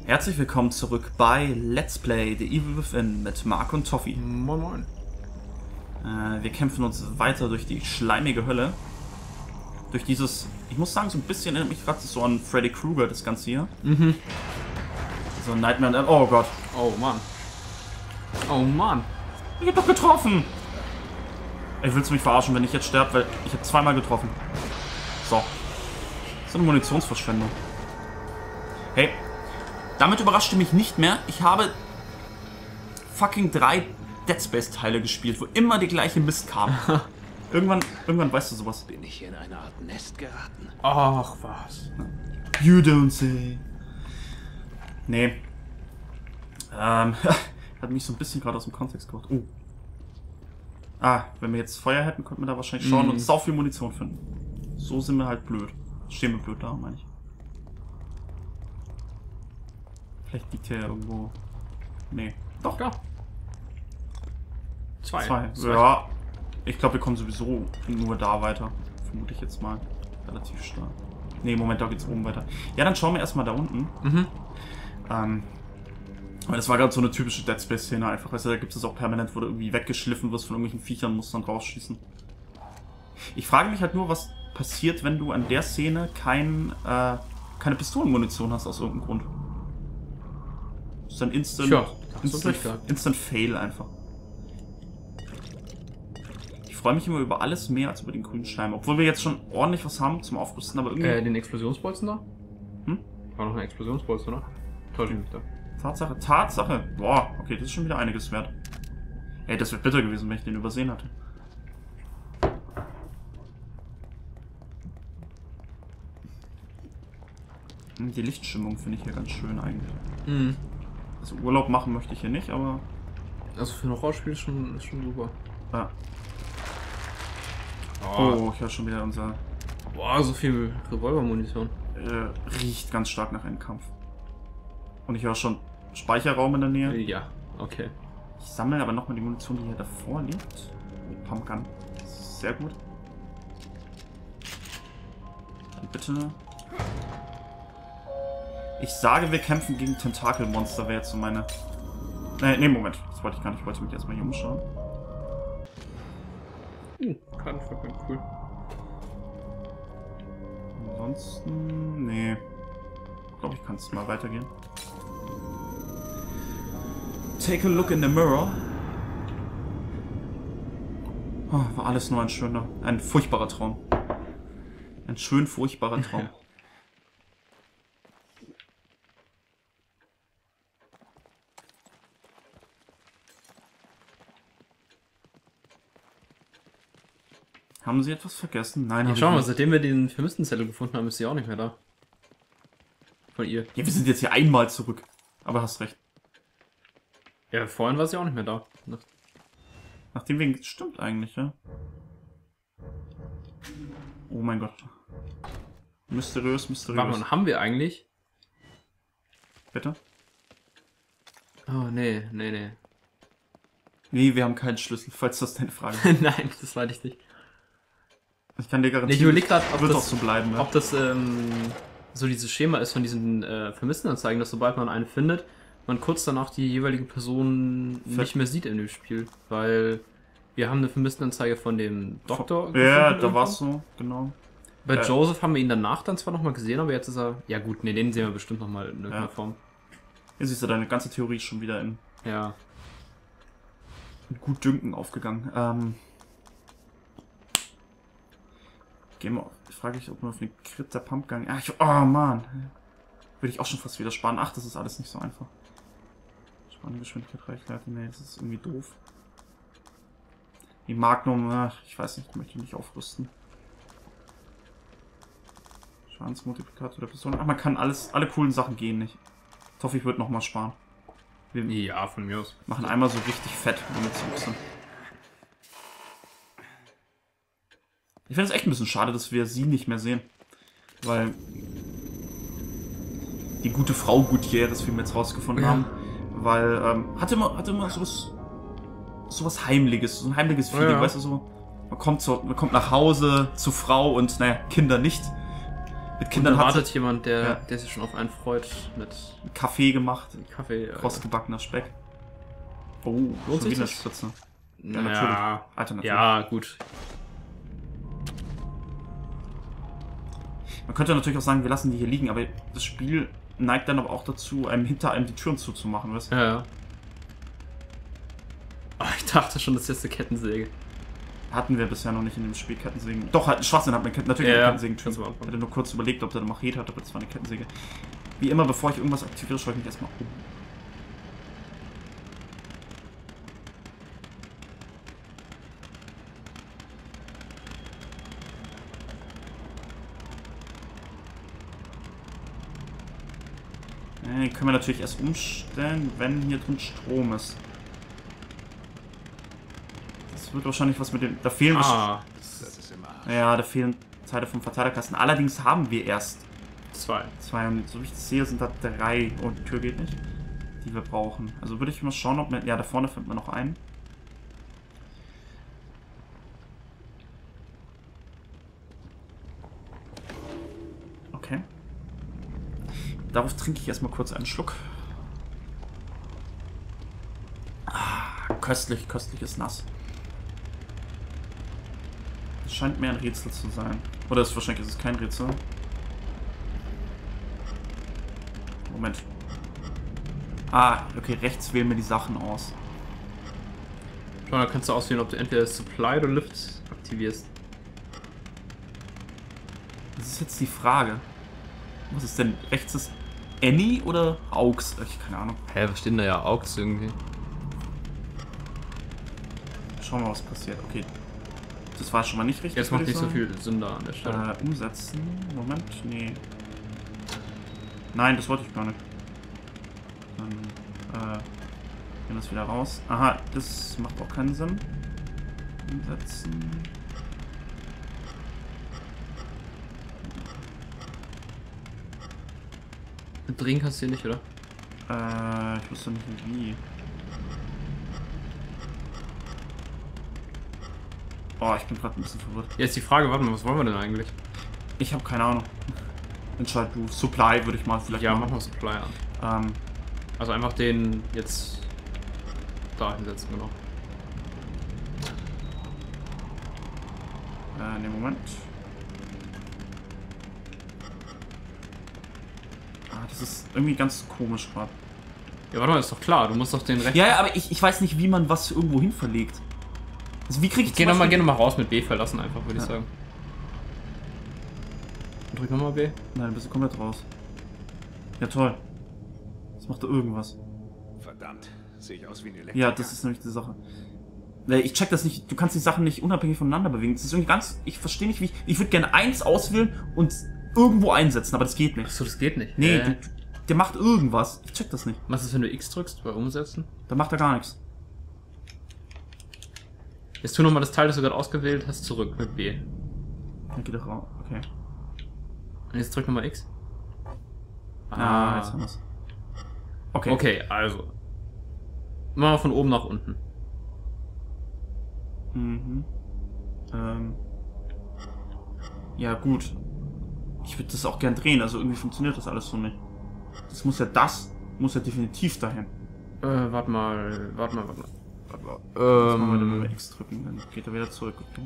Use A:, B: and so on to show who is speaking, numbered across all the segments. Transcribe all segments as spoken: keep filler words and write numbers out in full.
A: Herzlich willkommen zurück bei Let's Play The Evil Within mit Mark und Toffi.
B: Moin moin.
A: Äh, wir kämpfen uns weiter durch die schleimige Hölle. Durch dieses, ich muss sagen, so ein bisschen erinnert mich gerade so an Freddy Krueger, das Ganze hier.
B: Mhm.
A: So ein Nightmare, oh Gott.
B: Oh Mann. Oh Mann.
A: Ich hab doch getroffen! Ey, willst du mich verarschen, wenn ich jetzt sterbe, weil ich habe zweimal getroffen. So. Das ist eine Munitionsverschwendung. Hey. Damit überraschte mich nicht mehr. Ich habe fucking drei Dead Space Teile gespielt, wo immer die gleiche Mist kam. irgendwann, irgendwann weißt du sowas.
C: Bin ich hier in eine Art Nest geraten?
B: Ach was.
A: You don't say. Nee. Ähm, hat mich so ein bisschen gerade aus dem Kontext gebracht. Oh. Ah, wenn wir jetzt Feuer hätten, könnten wir da wahrscheinlich schauen mm. und sau viel Munition finden. So sind wir halt blöd. Stehen wir blöd da, meine ich. Vielleicht liegt hier ja irgendwo... Nee. Doch.
B: Ja. Zwei.
A: Zwei.
B: Zwei.
A: Ja. Ich glaube, wir kommen sowieso nur da weiter. Vermute ich jetzt mal. Relativ stark. Nee, Moment, da geht's oben weiter. Ja, dann schauen wir erstmal da unten.
B: Mhm.
A: Ähm... Aber das war gerade so eine typische Dead Space-Szene einfach. Weißt du, da gibt es auch permanent, wo du irgendwie weggeschliffen wirst von irgendwelchen Viechern und musst dann rausschießen. Ich frage mich halt nur, was passiert, wenn du an der Szene kein, äh, keine Pistolenmunition hast aus irgendeinem Grund. Das ist dann Instant,
B: Tja,
A: Instant, Instant Fail einfach. Ich freue mich immer über alles mehr als über den grünen Schleim. Obwohl wir jetzt schon ordentlich was haben zum Aufrüsten, aber irgendwie...
B: Äh, den Explosionsbolzen da?
A: Hm?
B: War noch ein Explosionsbolzen, oder? Täusche ich mich da.
A: Tatsache, Tatsache. Boah, okay, das ist schon wieder einiges wert. Ey, das wäre bitter gewesen, wenn ich den übersehen hatte. Die Lichtstimmung finde ich hier ganz schön eigentlich.
B: Mhm.
A: Also Urlaub machen möchte ich hier nicht, aber...
B: Also für ein Horrorspiel ist schon, ist schon super.
A: Ja.
B: Oh,
A: Oh, ich höre schon wieder unser...
B: boah, so viel Revolvermunition.
A: Äh, riecht ganz stark nach Endkampf. Und ich höre schon Speicherraum in der Nähe.
B: Ja, okay.
A: Ich sammle aber nochmal die Munition, die hier davor liegt. Oh, Pumpgun. Sehr gut. Dann bitte... Ich sage, wir kämpfen gegen Tentakelmonster, wäre jetzt so meine... Nee, nee, Moment. Das wollte ich gar nicht. Ich wollte mich erstmal hier umschauen.
B: Hm, kann voll cool.
A: Ansonsten... Nee. Ich glaube, ich kann es mal weitergehen. Take a look in the mirror. Oh, war alles nur ein schöner, ein furchtbarer Traum. Ein schön furchtbarer Traum. Haben Sie etwas vergessen? Nein,
B: Ja,
A: hab
B: schau
A: ich
B: mal,
A: nicht.
B: seitdem wir den Vermisstenzettel gefunden haben, ist sie auch nicht mehr da. Von ihr.
A: Ja, wir sind jetzt hier einmal zurück. Aber hast recht.
B: Ja, vorhin war sie auch nicht mehr da. Nach
A: Nachdem wir... Stimmt eigentlich, ja. Oh mein Gott. Mysteriös, mysteriös.
B: Warte mal, haben wir eigentlich?
A: Bitte?
B: Oh, nee, nee, nee.
A: Nee, wir haben keinen Schlüssel, falls das deine Frage ist.
B: Nein, das weiß ich nicht.
A: Ich kann dir
B: Nee,
A: garantieren,
B: ich überleg grad, ob
A: wird
B: das-
A: auch so bleiben. Ja?
B: Ob das ähm, so dieses Schema ist von diesen äh, Vermisstenanzeigen, dass sobald man eine findet, man kurz danach die jeweilige Person
A: Ver-
B: nicht mehr sieht in dem Spiel. Weil wir haben eine Vermisstenanzeige von dem Doktor.
A: Ja,
B: gefunden
A: da
B: irgendwann.
A: war es so, genau.
B: Bei
A: Äh,
B: Joseph haben wir ihn danach dann zwar nochmal gesehen, aber jetzt ist er... Ja gut, nee, den sehen wir bestimmt nochmal in irgendeiner
A: Ja.
B: Form.
A: Hier siehst du, deine ganze Theorie ist schon wieder in,
B: Ja.
A: in gut Dünken aufgegangen. Ähm, gehen wir auf. Ich frage mich, ob wir auf den Crit der Pumpgun... Ah, ich, oh Mann. Würde ich auch schon fast wieder sparen. Ach, das ist alles nicht so einfach. Spanngeschwindigkeit, Reichweite, nee, das ist irgendwie doof. Die Magnum, ach, ich weiß nicht, möchte ich nicht aufrüsten. Schadensmultiplikator der Pistole. Ach, man kann alles, alle coolen Sachen gehen nicht. Ich hoffe, ich würde nochmal sparen. Wir
B: Ja, von mir aus.
A: machen einmal so richtig fett, wenn wir zurück sind. Ich finde es echt ein bisschen schade, dass wir sie nicht mehr sehen. Weil die gute Frau Gutierrez, wie wir jetzt rausgefunden
B: Ja.
A: haben, weil, ähm, hatte immer, hatte immer sowas, sowas Heimliches, so ein heimliches Feeling,
B: Ja.
A: weißt du, so, man kommt, zu, man kommt nach Hause zu Frau und, naja, Kinder nicht. Mit Kindern
B: da
A: hat
B: wartet
A: sie
B: jemand, der,
A: Ja.
B: der sich schon auf einen freut mit
A: Kaffee gemacht.
B: Kaffee. äh,
A: Krossgebackener Speck. Oh,
B: Lohnt
A: schon
B: sich
A: wieder
B: das?
A: Spritze.
B: Ja,
A: natürlich.
B: ja,
A: Alter, natürlich.
B: ja, gut.
A: Man könnte natürlich auch sagen, wir lassen die hier liegen, aber das Spiel neigt dann aber auch dazu, einem hinter einem die Türen zuzumachen, weißt du?
B: Ja, ja. Oh, ich dachte schon, das ist jetzt eine Kettensäge.
A: Hatten wir bisher noch nicht in dem Spiel Kettensägen. Doch, halt, Schwachsinn hat man Ketten, natürlich
B: Ja,
A: eine
B: ja.
A: Kettensägen-Tür.
B: Ganz am
A: Ich
B: Anfang.
A: hatte nur kurz überlegt, ob der eine Machete hat, aber das war eine Kettensäge. Wie immer, bevor ich irgendwas aktiviere, schaue ich mich erstmal um. Den können wir natürlich erst umstellen, wenn hier drin Strom ist. Das wird wahrscheinlich was mit dem... Da fehlen...
B: Ah,
C: Das ist im Arsch.
A: Ja, da fehlen Teile vom Verteilerkasten. Allerdings haben wir erst
B: zwei.
A: zwei. Und so wie ich das sehe, sind da drei. Oh, die Tür geht nicht. Die wir brauchen. Also würde ich mal schauen, ob wir... Ja, da vorne findet man noch einen. Okay. Darauf trinke ich erstmal kurz einen Schluck. Ah, köstlich, köstliches Nass. Es scheint mehr ein Rätsel zu sein. Oder ist wahrscheinlich ist es kein Rätsel. Moment. Ah, okay, rechts wählen wir die Sachen aus.
B: Schau, da kannst du auswählen, ob du entweder Supply oder Lift aktivierst.
A: Das ist jetzt die Frage. Was ist denn? Rechts ist Annie oder Aux? Ich keine Ahnung.
B: Hä, was steht denn da ja? Augs irgendwie.
A: Schauen wir mal, was passiert. Okay. Das war schon mal nicht richtig.
B: Jetzt macht
A: würde ich
B: nicht so
A: sagen.
B: viel Sinn da an der Stelle.
A: Äh, umsetzen. Moment, nee. Nein, das wollte ich gar nicht. Dann, äh, gehen wir das wieder raus. Aha, das macht auch keinen Sinn. Umsetzen.
B: Drehen kannst du hier nicht, oder?
A: Äh, ich wusste nicht wie. Oh, ich bin gerade ein bisschen verwirrt.
B: Jetzt die Frage, warte mal, was wollen wir denn eigentlich?
A: Ich habe keine Ahnung. Entscheid du. Supply würde ich mal vielleicht
B: Ja,
A: machen.
B: machen wir Supply an.
A: Ähm,
B: Also einfach den jetzt da hinsetzen, genau.
A: äh, in dem Moment. Ah, das ist irgendwie ganz komisch gerade.
B: Ja, warte mal, ist doch klar, du musst doch den rechten...
A: Ja, ja, aber ich, ich weiß nicht, wie man was irgendwo hin verlegt. Also wie kriege ich
B: Geh
A: zum
B: nochmal
A: Beispiel-
B: geh noch mal raus mit B verlassen einfach, würde
A: Ja.
B: ich sagen. Drück nochmal B.
A: Nein, du bist du komplett raus. Ja, toll. Das macht da irgendwas.
C: Verdammt, sehe ich aus wie ein Elektriker.
A: Ja, das ist nämlich die Sache. Nee, ich check das nicht. Du kannst die Sachen nicht unabhängig voneinander bewegen. Das ist irgendwie ganz... Ich verstehe nicht, wie ich... Ich würde gerne eins auswählen und irgendwo einsetzen, aber das geht nicht.
B: Achso, das geht nicht.
A: Nee,
B: Äh,
A: du, der macht irgendwas. Ich check das nicht.
B: was ist, wenn du X drückst bei Umsetzen?
A: Da macht er gar nichts.
B: Jetzt tu nochmal das Teil, das du gerade ausgewählt hast, zurück mit B.
A: Dann geht er raus. Okay.
B: Und jetzt drück nochmal X.
A: Ah, jetzt haben wir's. Okay.
B: Okay, also. Machen wir von oben nach unten.
A: Mhm. Ähm. Ja, gut. Ich würde das auch gern drehen, also irgendwie funktioniert das alles so nicht. Das muss ja das, muss ja definitiv dahin.
B: Äh, warte mal, warte mal, warte mal. Warte mal.
A: Das machen wir dann, wenn
B: Ähm,
A: wir X drücken, dann geht er wieder zurück. Okay.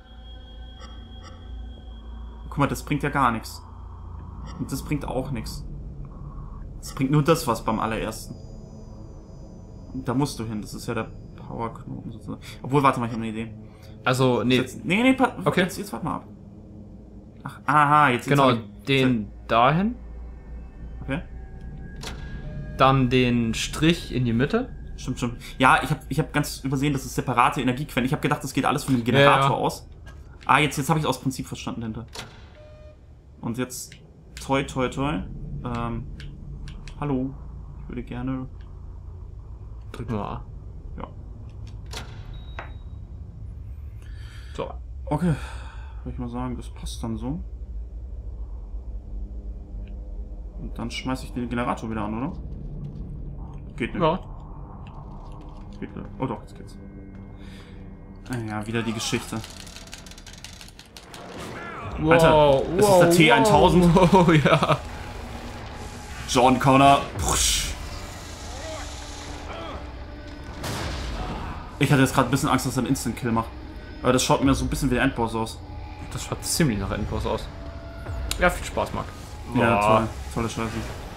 A: Guck mal, das bringt ja gar nichts. Und das bringt auch nichts. Das bringt nur das was beim allerersten. Und da musst du hin, das ist ja der Powerknoten sozusagen. Obwohl, warte mal, ich habe eine Idee.
B: also, nee,
A: Jetzt, nee, nee, pa-
B: Okay.
A: jetzt, jetzt warte mal ab. Ach, aha, jetzt, jetzt
B: genau,
A: hab ich-
B: den dahin,
A: Okay,
B: dann den Strich in die Mitte.
A: stimmt, stimmt. Ja, ich habe ich hab ganz übersehen, das ist separate Energiequellen. Ich habe gedacht, das geht alles von dem Generator
B: Ja, ja.
A: aus. Ah, jetzt, jetzt habe ich aus Prinzip verstanden hinter. Und jetzt, toi, toi, toi. Ähm, hallo, ich würde gerne...
B: Drück mal A.
A: Ja.
B: So.
A: Okay, würde ich mal sagen, das passt dann so. Und dann schmeiße ich den Generator wieder an, oder? Geht nicht.
B: Ja.
A: Geht, oh doch, jetzt geht's. Ah ja, wieder die Geschichte.
B: Wow,
A: Alter, das
B: wow,
A: ist der T tausend.
B: Wow, ja.
A: John Connor. Pusch. Ich hatte jetzt gerade ein bisschen Angst, dass er einen Instant-Kill macht. Aber das schaut mir so ein bisschen wie der Endboss aus.
B: Das schaut ziemlich nach Endboss aus. Ja, viel Spaß, Marc.
A: Ja,
B: Oh.
A: toll. Tolle Scheiße.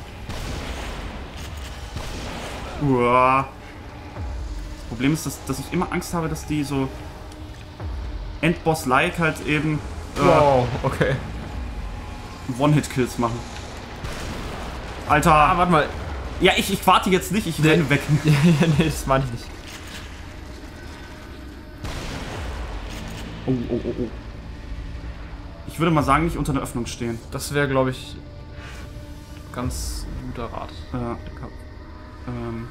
A: Uah. Das Problem ist, dass, dass ich immer Angst habe, dass die so Endboss-like halt eben äh,
B: Wow, okay.
A: One-Hit-Kills machen. Alter.
B: Ah, warte mal.
A: Ja, ich, ich warte jetzt nicht, ich
B: Nee.
A: renne weg.
B: Nee, das meine ich nicht.
A: Oh, oh, oh, oh. Ich würde mal sagen, nicht unter der Öffnung stehen.
B: Das wäre, glaube ich, ganz guter Rat.
A: Äh, ähm,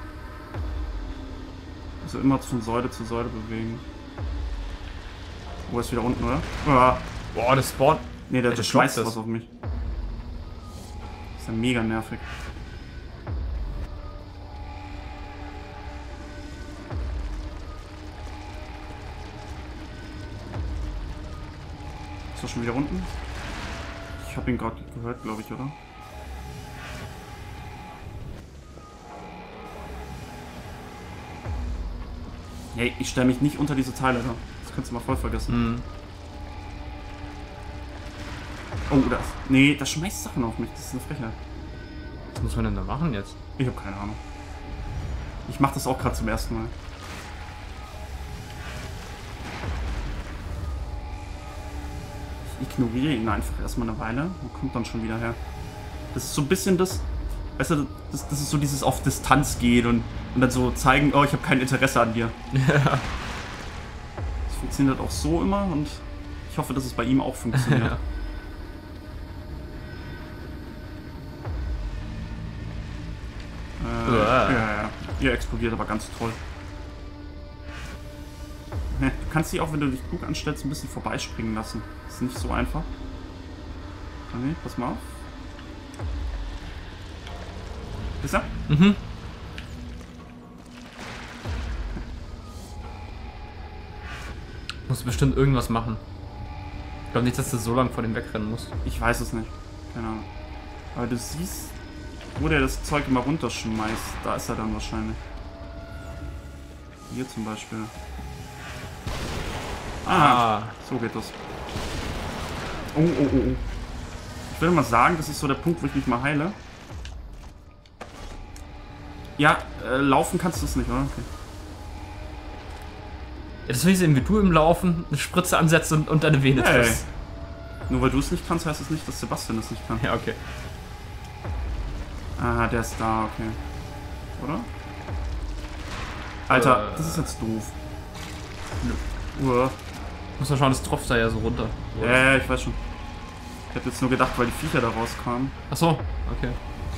A: also immer von Säule zu Säule bewegen. Oh, ist wieder unten, oder? Ah.
B: Boah, das Spawn.
A: Nee, der,
B: Ja,
A: der
B: das
A: schmeißt
B: schmeißt
A: was auf mich. Ist ja mega nervig. Ist er schon wieder unten? Ich habe ihn gerade gehört, glaube ich, oder? Hey, ich stelle mich nicht unter diese Teile da. Das kannst du mal voll vergessen.
B: Mhm.
A: Oh, das. Nee, das schmeißt Sachen auf mich. Das ist eine Frechheit.
B: Was muss man denn da machen jetzt?
A: Ich habe keine Ahnung. Ich mache das auch gerade zum ersten Mal. Ich ignoriere ihn einfach erstmal eine Weile und kommt dann schon wieder her. Das ist so ein bisschen das, weißt du, das, das ist so dieses auf Distanz gehen und, und dann so zeigen, oh, ich habe kein Interesse an dir.
B: Ja.
A: Das funktioniert auch so immer und ich hoffe, dass es bei ihm auch funktioniert.
B: Ja.
A: Äh,
B: Uah.
A: ja, ja. Ihr explodiert aber ganz toll. Du kannst sie auch, wenn du dich klug anstellst, ein bisschen vorbeispringen lassen. Ist nicht so einfach. Okay, pass mal auf. Ist er?
B: Mhm. Muss bestimmt irgendwas machen. Ich glaube nicht, dass du so lange vor dem wegrennen musst.
A: Ich weiß es nicht. Keine Ahnung. Aber du siehst, wo der das Zeug immer runterschmeißt. Da ist er dann wahrscheinlich. Hier zum Beispiel. Ah,
B: Ah.
A: so geht das. Oh, oh, oh, oh. Ich würde mal sagen, das ist so der Punkt, wo ich mich mal heile. Ja, äh, laufen kannst du es nicht, oder? Okay.
B: Ja, das will ich sehen, wie du im Laufen eine Spritze ansetzt und, und deine Vene
A: Hey.
B: triffst.
A: Nur weil du es nicht kannst, heißt es nicht, dass Sebastian es nicht kann.
B: Ja, okay.
A: Ah, der ist da, okay. Oder? Alter,
B: Äh.
A: das ist jetzt doof. Uah.
B: Muss man schauen, das tropft da ja so runter. So.
A: Ja, ja, ich weiß schon. Ich hab jetzt nur gedacht, weil die Viecher da rauskamen.
B: Achso, okay.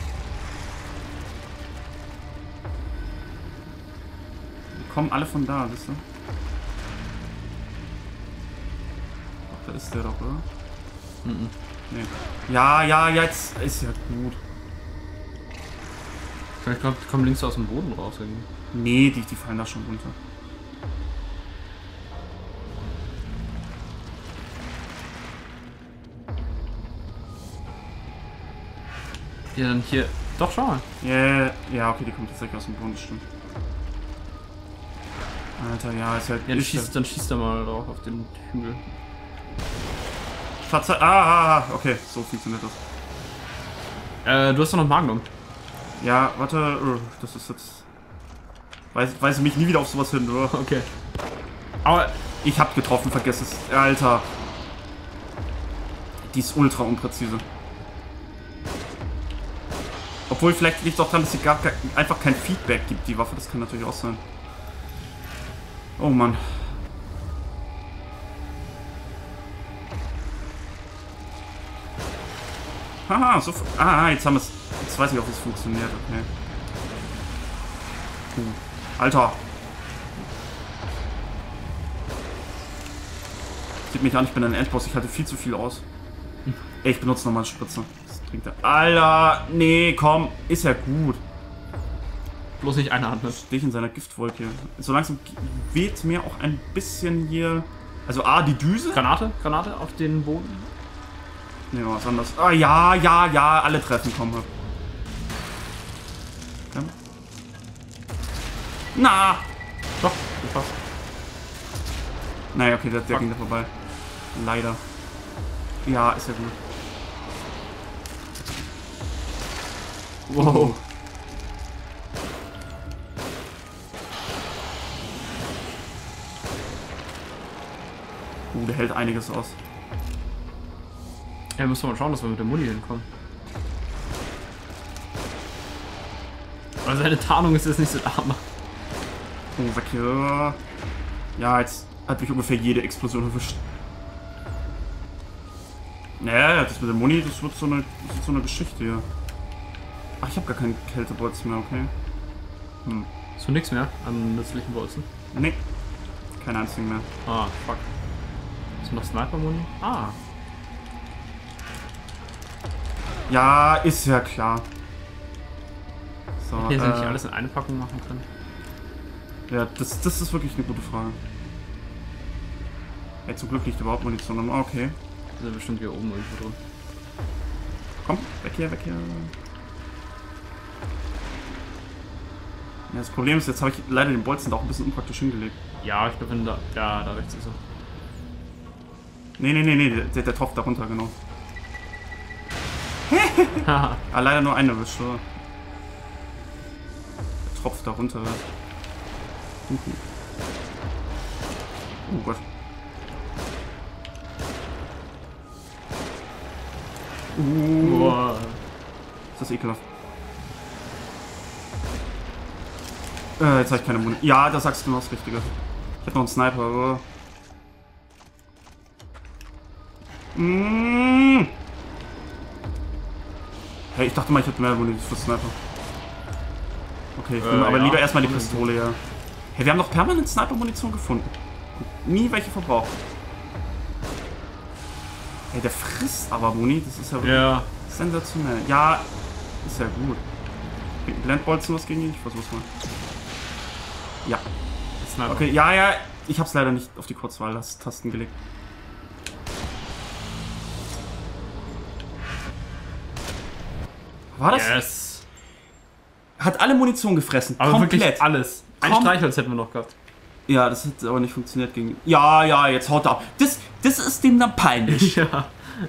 A: Die kommen alle von da, wisst ihr? Ach, da ist der doch, oder?
B: Mhm.
A: Nee. Ja, ja, jetzt ist ja gut.
B: Ich glaube, die kommen links aus dem Boden raus irgendwie.
A: Nee, die, die fallen da schon runter.
B: Ja, dann hier. Doch, schau mal.
A: Yeah. Ja, okay, die kommt tatsächlich aus dem Boden, das stimmt. Alter, ja, ist halt...
B: Ja, dann
A: ist
B: schießt, dann schießt er mal drauf auf den Hügel.
A: Verze ah, ah, ah, okay, so funktioniert das.
B: Äh, du hast doch noch Magnum.
A: Ja, warte, uh, das ist jetzt... Weiß, weiß ich mich nie wieder auf sowas hin, oder?
B: Okay.
A: Aber ich hab getroffen, vergiss es. Alter. Die ist ultra unpräzise. Obwohl, vielleicht liegt es auch daran, dass sie gar, gar einfach kein Feedback gibt, die Waffe. Das kann natürlich auch sein. Oh Mann. Haha, so... Ah, jetzt haben wir es... Jetzt weiß ich auch, wie es funktioniert. Okay. Puh. Alter. Sieht mich an, ich bin ein Endboss. Ich halte viel zu viel aus. Ey, ich benutze nochmal eine Spritze. Das trinkt er. Alter, nee, komm. Ist ja gut.
B: Bloß nicht eine Hand.
A: Stehe ich in seiner Giftwolke. So langsam weht mir auch ein bisschen hier... Also A, die Düse.
B: Granate? Granate auf den Boden?
A: Nehmen wir was anderes. Ah, ja, ja, ja, alle treffen, komm. Okay. Na!
B: Doch, passt.
A: Naja, okay, der, der ging da vorbei. Leider. Ja, ist ja gut.
B: Wow.
A: Uh, der hält einiges aus.
B: Ja, müssen wir mal schauen, dass wir mit der Muni hinkommen. Aber seine Tarnung ist jetzt nicht so arm.
A: Oh, weg hier. Ja, jetzt hat mich ungefähr jede Explosion erwischt. Naja, das mit der Muni, das wird so eine, das wird so eine Geschichte hier. Ach, ich habe gar keinen Kältebolzen mehr, okay. Hm.
B: Hast du nichts mehr an nützlichen Bolzen?
A: Nee. Kein einzigen mehr.
B: Ah, fuck. Hast du noch Sniper-Muni? Ah.
A: Ja, ist ja klar. So,
B: Hier
A: äh,
B: sind nicht alles in eine Packung machen können.
A: Ja, das, das ist wirklich eine gute Frage. Ey, zum Glück liegt überhaupt Munition drin. Oh, okay.
B: Da sind bestimmt hier oben irgendwo drin.
A: Komm, weg hier, weg hier. Ja, das Problem ist, jetzt habe ich leider den Bolzen da auch ein bisschen unpraktisch hingelegt.
B: Ja, ich glaube, wenn da. Ja, da rechts ist er.
A: Nee, nee, nee, nee, der, der tropft da runter, genau.
B: Haha.
A: Ah, leider nur eine erwischt, so. Der tropft da runter. Uh. Oh Gott. Uh.
B: Boah.
A: Ist das ekelhaft. Äh, jetzt habe ich keine Munition. Ja, da sagst du noch das Richtige. Ich hab noch einen Sniper, aber... Mmh. Hey, ich dachte mal, ich hätte mehr Munition für Sniper. Okay, ich nehme
B: Äh,
A: aber
B: ja.
A: lieber erstmal die Pistole, ja. Hey, wir haben noch permanent Sniper-Munition gefunden. Nie welche verbraucht. Hey, der frisst aber Muni, das ist ja wirklich
B: Ja.
A: sensationell. Ja, ist ja gut. Bringt ein Blendbolzen was gegen ihn? Ich versuch's mal. Ja.
B: Sniper.
A: Okay, ja, ja, ich hab's leider nicht auf die Kurzwahl-Tasten gelegt. War das?
B: Yes.
A: Hat alle Munition gefressen.
B: Aber
A: komplett.
B: wirklich alles. Ein
A: Kom-
B: Streichholz hätten wir noch gehabt.
A: Ja, das hat aber nicht funktioniert gegen... Ja, ja, jetzt haut er ab. Das, das ist dem dann peinlich.
B: Ja.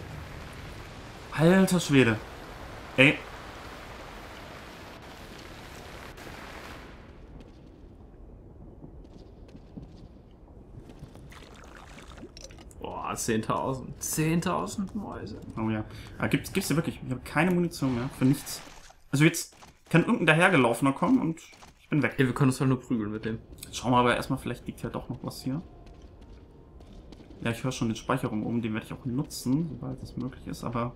A: Alter Schwede. Ey.
B: Boah, zehntausend. zehntausend Mäuse.
A: Oh ja. Aber gibt's, gibt's ja wirklich. Ich habe keine Munition mehr. Für nichts. Also jetzt kann irgendein dahergelaufener kommen und ich bin weg.
B: Ja, wir können uns halt nur prügeln mit dem.
A: Jetzt schauen wir aber erstmal, vielleicht liegt ja doch noch was hier. Ja, ich höre schon den Speicherraum oben, den werde ich auch nutzen, sobald das möglich ist, aber...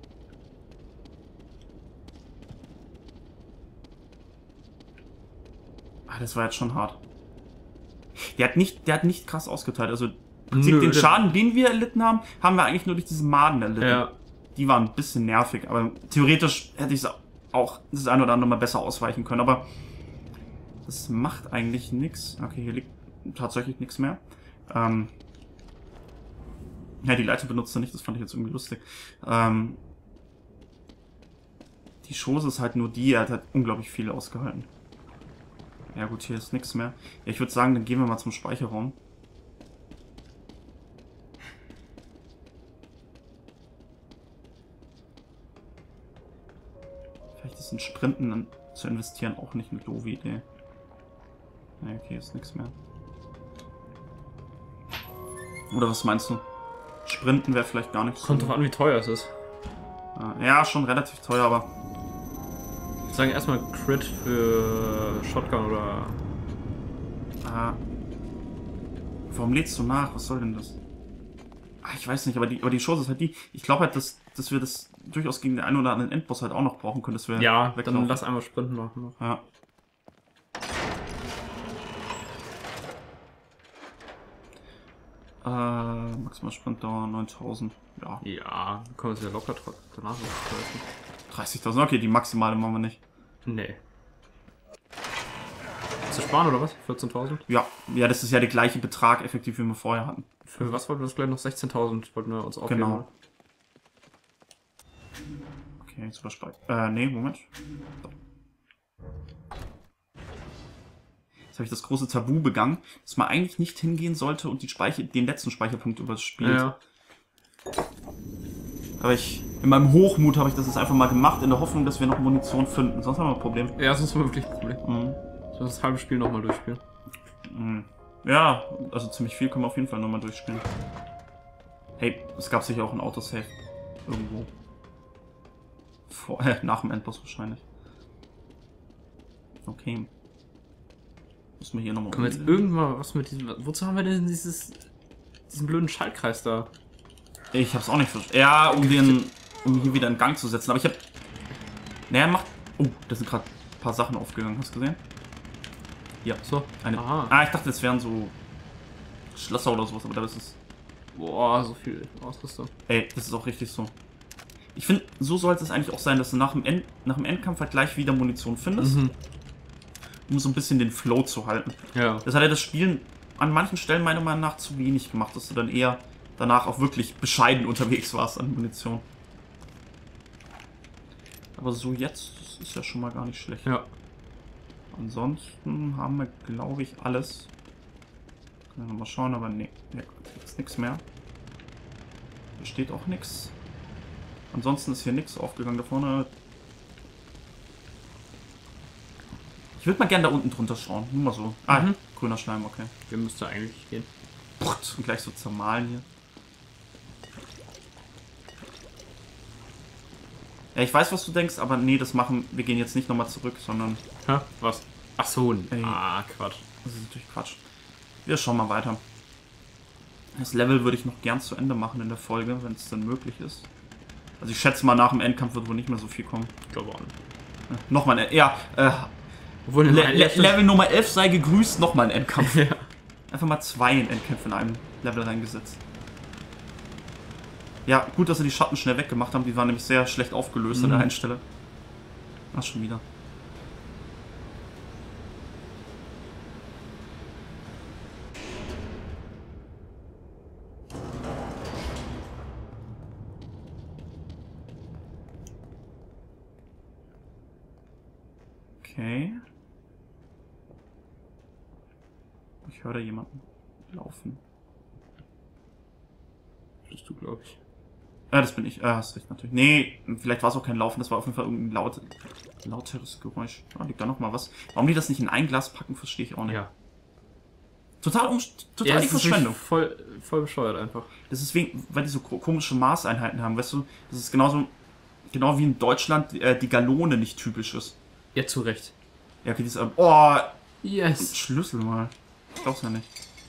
A: Ah, das war jetzt schon hart. Der hat nicht, der hat nicht krass ausgeteilt, also im Prinzip
B: Nö,
A: den
B: der-
A: Schaden, den wir erlitten haben, haben wir eigentlich nur durch diese Maden erlitten.
B: Ja.
A: Die waren ein bisschen nervig, aber theoretisch hätte ich es auch das ein oder andere mal besser ausweichen können, aber das macht eigentlich nichts. Okay, hier liegt tatsächlich nichts mehr. Ähm ja, die Leitung benutzt er nicht, das fand ich jetzt irgendwie lustig. Ähm die Chose ist halt nur die, er hat halt unglaublich viel ausgehalten. Ja gut, hier ist nichts mehr. Ja, ich würde sagen, dann gehen wir mal zum Speicherraum. Vielleicht ist ein Sprinten dann zu investieren auch nicht eine doofe Idee. Ne, okay, ist nichts mehr. Oder was meinst du? Sprinten wäre vielleicht gar nichts.
B: Kommt drauf an, wie teuer es ist.
A: Ja, schon relativ teuer, aber...
B: Ich sage erstmal Crit für Shotgun oder...
A: Ah, warum lädst du nach? Was soll denn das? Ah, ich weiß nicht, aber die, aber die Chance ist halt die... Ich glaube halt, dass, dass wir das durchaus gegen den einen oder anderen Endboss halt auch noch brauchen können, dass wir
B: Ja,
A: weglaufen.
B: dann lass einmal Sprinten machen noch.
A: Ja. Äh, maximal Sprintdauer neuntausend. Ja.
B: Ja, können wir uns ja locker tro- danach noch treffen.
A: dreißigtausend, okay, die maximale machen wir nicht.
B: Nee. Ist das sparen oder was? vierzehntausend?
A: Ja, ja, das ist ja der gleiche Betrag effektiv, wie wir vorher hatten.
B: Für was wollten wir das gleich noch? sechzehntausend wollten wir uns aufheben.
A: Genau. Okay, jetzt überspeichert. Äh, nee, Moment. So. Jetzt habe ich das große Tabu begangen, dass man eigentlich nicht hingehen sollte und die Speicher, den letzten Speicherpunkt überspielt.
B: Ja.
A: Aber ich, in meinem Hochmut habe ich das jetzt einfach mal gemacht, in der Hoffnung, dass wir noch Munition finden. Sonst haben wir ein Problem.
B: Ja, sonst haben wir wirklich ein Problem.
A: Mhm.
B: So das halbe Spiel nochmal durchspielen.
A: Mhm. Ja, also ziemlich viel können wir auf jeden Fall nochmal durchspielen. Hey, es gab sicher auch ein Autosave. Irgendwo. Vor, äh, nach dem Endboss wahrscheinlich. Okay. Müssen wir hier nochmal...
B: Können wir jetzt irgendwann was mit diesem... Wozu haben wir denn dieses... diesen blöden Schaltkreis da?
A: Ich hab's auch nicht verstanden. Ja, um den... um hier wieder in Gang zu setzen. Aber ich hab... Naja, macht... Oh, da sind gerade ein paar Sachen aufgegangen. Hast du gesehen? Ja.
B: So.
A: Eine...
B: Aha.
A: Ah, ich dachte, es wären so... Schlösser oder sowas, aber da ist es...
B: Boah, so viel Ausrüstung.
A: Ey, das ist auch richtig so. Ich finde, so sollte es eigentlich auch sein, dass du nach dem, End, nach dem Endkampf halt gleich wieder Munition findest,
B: Mhm.
A: um so ein bisschen den Flow zu halten.
B: Ja.
A: Das hat ja das Spielen an manchen Stellen meiner Meinung nach zu wenig gemacht, dass du dann eher danach auch wirklich bescheiden unterwegs warst an Munition. Aber so jetzt, das ist ja schon mal gar nicht schlecht.
B: Ja.
A: Ansonsten haben wir, glaube ich, alles. Können wir mal schauen, aber nee, hier ist nichts mehr. Hier steht auch nichts. Ansonsten ist hier nichts aufgegangen da vorne. Ich würde mal gerne da unten drunter schauen. Nur mal so. Ah,
B: Mhm.
A: grüner Schleim, okay.
B: Wir müssten eigentlich gehen.
A: Und gleich so zermahlen hier. Ja, ich weiß, was du denkst, aber nee, das machen. Wir gehen jetzt nicht nochmal zurück, sondern.
B: Hä? Was? Ach so.
A: Ey.
B: Ah, Quatsch.
A: Das ist natürlich Quatsch. Wir schauen mal weiter. Das Level würde ich noch gern zu Ende machen in der Folge, wenn es denn möglich ist. Also ich schätze mal, nach dem Endkampf wird wohl nicht mehr so viel kommen.
B: Ich glaube auch nicht.
A: Ja, nochmal ein... Ja, äh,
B: Obwohl,
A: Le Le Level Nummer elf sei gegrüßt, nochmal ein Endkampf.
B: Ja.
A: Einfach mal zwei Endkämpfe in einem Level reingesetzt. Ja, gut, dass sie die Schatten schnell weggemacht haben. Die waren nämlich sehr schlecht aufgelöst
B: Mhm.
A: an der einen Stelle. Ach, schon wieder. Okay. Ich höre da jemanden laufen.
B: Das bist du, glaube ich.
A: Ah, das bin ich. Ah, hast recht, natürlich. Nee, vielleicht war es auch kein Laufen, das war auf jeden Fall irgendein laut, lauteres Geräusch. Ah, liegt da noch mal was. Warum die das nicht in ein Glas packen, verstehe ich auch nicht.
B: Ja.
A: Total, um, total
B: Ja,
A: die
B: es ist
A: Verschwendung.
B: wirklich voll, voll bescheuert einfach.
A: Das ist wegen, weil die so ko- komische Maßeinheiten haben, weißt du? Das ist genauso, genau wie in Deutschland äh, die Gallone nicht typisch ist.
B: Ja, zu Recht.
A: Ja, okay, die ist, äh, oh,
B: Yes.
A: Schlüssel mal. Ich glaub's ja nicht.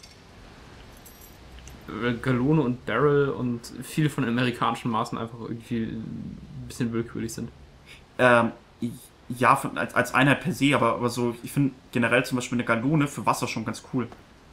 B: Äh, Gallone und Barrel und viele von den amerikanischen Maßen einfach irgendwie ein bisschen willkürlich sind.
A: Ähm, ja, von, als, als Einheit per se, aber, aber so, ich finde generell zum Beispiel eine Gallone für Wasser schon ganz cool.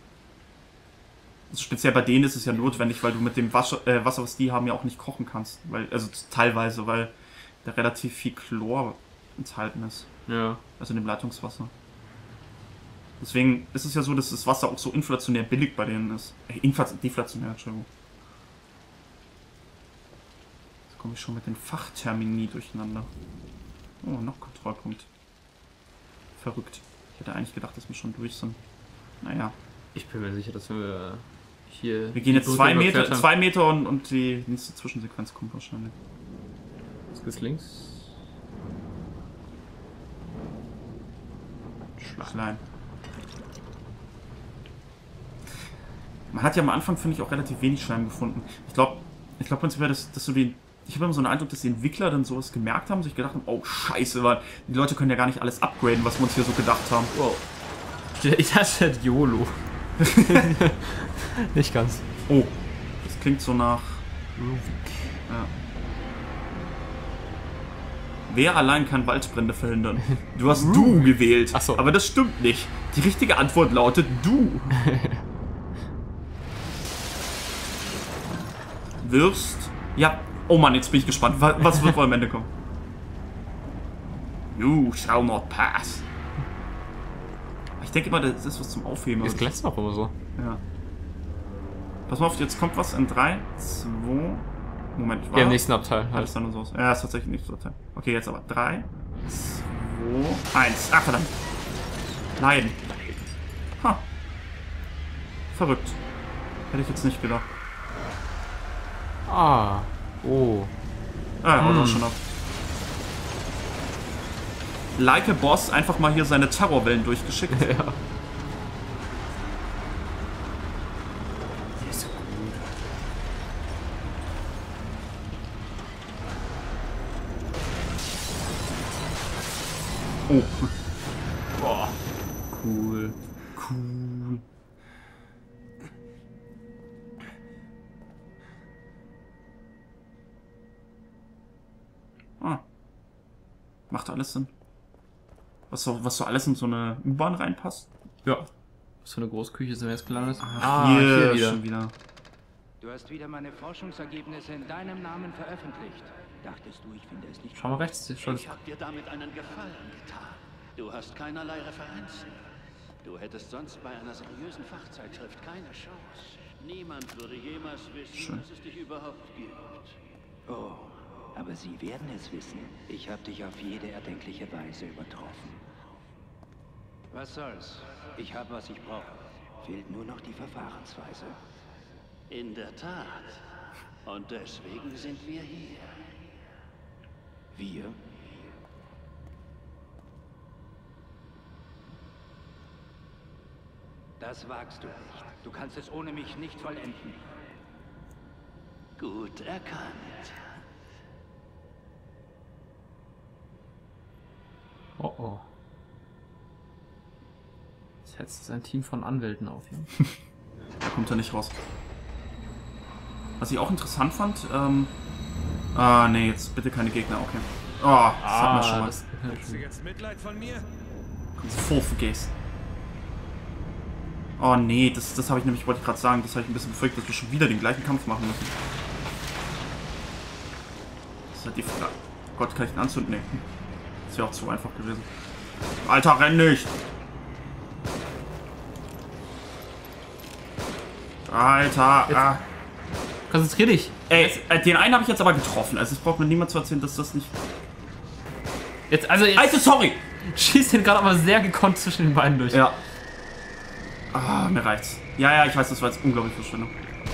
A: Also speziell bei denen ist es ja notwendig, weil du mit dem Wasser, äh, Wasser, was die haben, ja auch nicht kochen kannst. Weil, also teilweise, weil da relativ viel Chlor enthalten ist.
B: Ja.
A: Also in dem Leitungswasser. Deswegen ist es ja so, dass das Wasser auch so inflationär billig bei denen ist. Äh, infla- deflationär, Entschuldigung. Jetzt komme ich schon mit den Fachtermini durcheinander. Oh, noch Kontrollpunkt. Verrückt. Ich hätte eigentlich gedacht, dass wir schon durch sind. Naja.
B: Ich bin mir sicher, dass wir hier...
A: Wir gehen jetzt
B: die
A: zwei
B: Brücke
A: Meter,
B: überquert haben.
A: zwei Meter und, und die nächste Zwischensequenz kommt wahrscheinlich.
B: Jetzt geht's links.
A: Schleim. Man hat ja am Anfang, finde ich, auch relativ wenig Schleim gefunden. Ich glaube, ich glaube prinzipiell, dass, dass du den. Ich habe immer so einen Eindruck, dass die Entwickler dann sowas gemerkt haben, sich gedacht haben, oh Scheiße, weil die Leute können ja gar nicht alles upgraden, was wir uns hier so gedacht haben.
B: Wow. Ich dachte YOLO. Nicht ganz.
A: Oh, das klingt so nach. Ja. Wer allein kann Waldbrände verhindern? Du hast du gewählt.
B: Ach so.
A: Aber das stimmt nicht. Die richtige Antwort lautet du. Wirst. Ja. Oh Mann, jetzt bin ich gespannt. Was, was wird wohl am Ende kommen? You shall not pass. Ich denke immer, das ist was zum Aufheben.
B: Das glänzt auch immer so.
A: Ja. Pass mal auf, jetzt kommt was in drei, zwei, Moment,
B: Ja, im nächsten Abteil.
A: Halt es dann und so. Ja, ist tatsächlich nicht so Abteil. Okay, jetzt aber. drei, zwei, eins. Ach, verdammt. Leiden. Ha. Verrückt. Hätte ich jetzt nicht gedacht.
B: Ah. Oh.
A: Ah, haut
B: Hm.
A: auch schon ab. Like a Boss einfach mal hier seine Terrorwellen durchgeschickt.
B: Ja.
A: Oh.
B: Boah. Cool.
A: Cool. Ah. Macht alles Sinn. Was so, was so alles in so eine U-Bahn reinpasst?
B: Ja. Was für eine Großküche sind wir jetzt gelandet?
A: Ah, hier,
B: wieder.
A: schon wieder.
D: Du hast wieder meine Forschungsergebnisse in deinem Namen veröffentlicht. Dachtest du, ich finde es nicht...
B: Schau mal rechts. Schon.
E: Ich habe dir damit einen Gefallen getan. Du hast keinerlei Referenzen. Du hättest sonst bei einer seriösen Fachzeitschrift keine Chance. Niemand würde jemals wissen,
A: Schön.
E: dass es dich überhaupt gibt.
D: Oh, aber sie werden es wissen. Ich habe dich auf jede erdenkliche Weise übertroffen. Was soll's? Ich habe, was ich brauche. Fehlt nur noch die Verfahrensweise.
E: In der Tat. Und deswegen sind wir hier.
D: Wir? Das wagst du nicht. Du kannst es ohne mich nicht vollenden.
E: Gut erkannt.
B: Oh oh. Jetzt setzt sein Team von Anwälten auf hier.
A: Da kommt er nicht raus. Was ich auch interessant fand, ähm... Ah, nee, jetzt bitte keine Gegner, okay. Oh, das hat man schon mal.
B: das,
C: Hast du jetzt Mitleid von mir?
A: Vorvergehst. Oh nee, das, das habe ich nämlich, wollte ich gerade sagen, das habe ich ein bisschen befürchtet, dass wir schon wieder den gleichen Kampf machen müssen. Das ist halt die Frage. Gott, kann ich den anzünden? Nee. Das wäre auch zu einfach gewesen. Alter, renn nicht! Alter, ah.
B: Konzentrier dich.
A: Ey, äh, den einen habe ich jetzt aber getroffen. Also es braucht mir niemand zu erzählen, dass das nicht...
B: Jetzt, also jetzt
A: Alter, sorry!
B: schießt den gerade aber sehr gekonnt zwischen den Beinen durch.
A: Ja. Ah, mir reicht's. Ja, ja, ich weiß, das war jetzt unglaublich Verschwendung.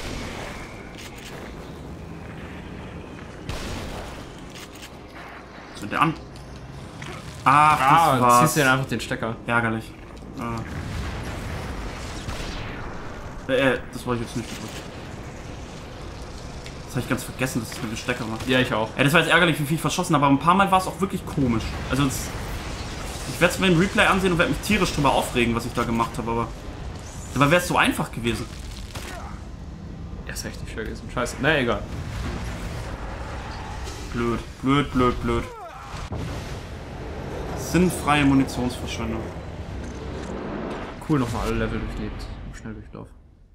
A: So, der an. Ach, das
B: Ah,
A: war's.
B: ziehst du dann einfach den Stecker.
A: Ärgerlich. Äh. Äh, das wollte ich jetzt nicht gedrückt. Das habe ich ganz vergessen, dass es mit dem Stecker war.
B: Ja, ich auch.
A: Ja, das war jetzt ärgerlich, wie viel ich verschossen habe, aber ein paar Mal war es auch wirklich komisch. Also, das, ich werde es mir im Replay ansehen und werde mich tierisch drüber aufregen, was ich da gemacht habe, aber... Dabei wäre es so einfach gewesen.
B: Ja, ist echt nicht schwer gewesen. Scheiße. Na, egal.
A: Blöd, blöd, blöd, blöd. Sinnfreie Munitionsverschwendung.
B: Cool, nochmal alle Level durchlebt. Im Schnelldurchlauf.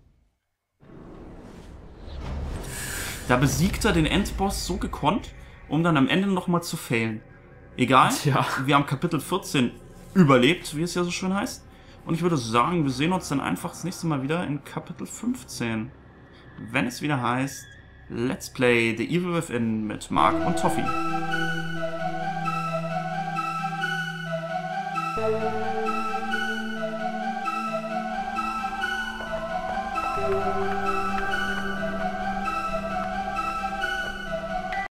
A: Da besiegt er den Endboss so gekonnt, um dann am Ende nochmal zu failen. Egal,
B: Ja.
A: wir haben Kapitel vierzehn überlebt, wie es ja so schön heißt. Und ich würde sagen, wir sehen uns dann einfach das nächste Mal wieder in Kapitel fünfzehn. Wenn es wieder heißt, Let's Play The Evil Within mit Mark und Toffee.
F: Thank you.